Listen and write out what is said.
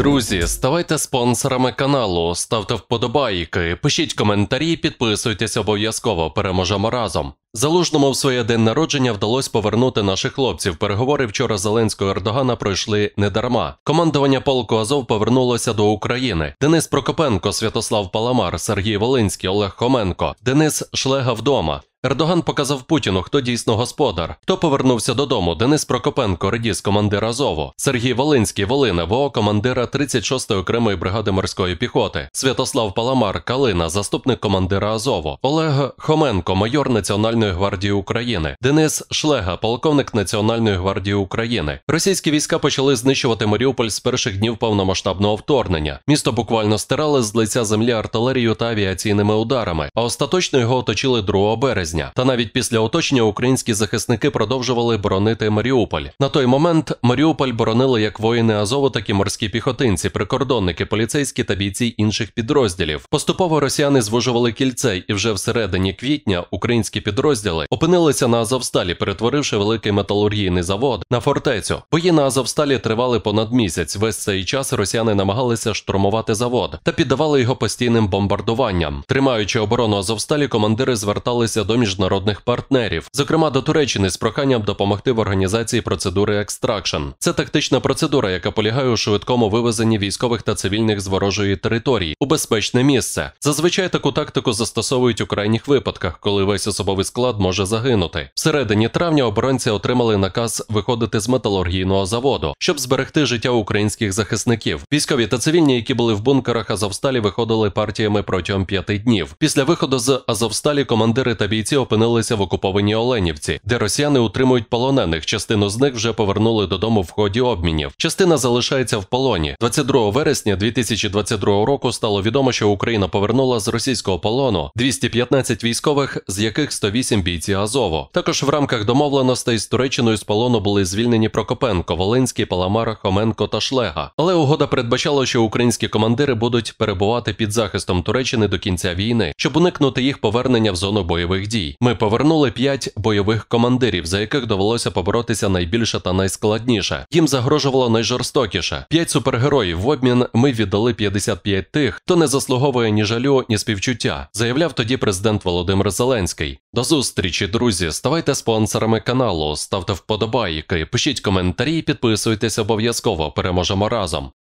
Друзі, ставайте спонсорами каналу, ставте вподобайки, пишіть коментарі, підписуйтесь обов'язково, переможемо разом. Залужному в своє день народження вдалося повернути наших хлопців. Переговори вчора Зеленського і Ердогана пройшли недарма. Командування полку Азов повернулося до України. Денис Прокопенко, Святослав Паламар, Сергій Волинський, Олег Хоменко, Денис Шлега вдома. Ердоган показав Путіну, хто дійсно господар. Хто повернувся додому? Денис Прокопенко, радіс, командир Азову. Сергій Волинський, Волина, ВО, командира 36-ї окремої бригади морської піхоти. Святослав Паламар, Калина, заступник командира Азову. Олег Хоменко, майор Національної гвардії України. Денис Шлега, полковник Національної гвардії України. Російські війська почали знищувати Маріуполь з перших днів повномасштабного вторгнення. Місто буквально стирали з лиця землі артилерією та авіаційними ударами, а остаточно його оточили 2 березня. Та навіть після оточення українські захисники продовжували боронити Маріуполь. На той момент Маріуполь боронили як воїни Азову, так і морські піхотинці, прикордонники, поліцейські та бійці інших підрозділів. Поступово росіяни звужували кільце, і вже всередині квітня українські підрозділи опинилися на Азовсталі, перетворивши великий металургійний завод на фортецю. Бої на Азовсталі тривали понад місяць. Весь цей час росіяни намагалися штурмувати завод та піддавали його постійним бомбардуванням. Тримаючи оборону Азовсталі, командири зверталися до міжнародних партнерів, зокрема до Туреччини, з проханням допомогти в організації процедури екстракшн. Це тактична процедура, яка полягає у швидкому вивезенні військових та цивільних з ворожої території у безпечне місце. Зазвичай таку тактику застосовують у крайніх випадках, коли весь особовий склад може загинути. Всередині травня оборонці отримали наказ виходити з металургійного заводу, щоб зберегти життя українських захисників. Військові та цивільні, які були в бункерах Азовсталі, виходили партіями протягом 5 днів. Після виходу з Азовсталі командири та бійці опинилися в окупованій Оленівці, де росіяни утримують полонених. Частину з них вже повернули додому в ході обмінів. Частина залишається в полоні. 22 вересня 2022 року стало відомо, що Україна повернула з російського полону 215 військових, з яких 108 бійці Азову. Також в рамках домовленостей з Туреччиною з полону були звільнені Прокопенко, Волинський, Паламар, Хоменко та Шлега. Але угода передбачала, що українські командири будуть перебувати під захистом Туреччини до кінця війни, щоб уникнути їх повернення в зону бойових дій. Ми повернули 5 бойових командирів, за яких довелося поборотися найбільше та найскладніше. Їм загрожувало найжорстокіше. 5 супергероїв. В обмін ми віддали 55 тих, хто не заслуговує ні жалю, ні співчуття, заявляв тоді президент Володимир Зеленський. До зустрічі, друзі. Ставайте спонсорами каналу, ставте вподобайки, пишіть коментарі, підписуйтесь обов'язково. Переможемо разом.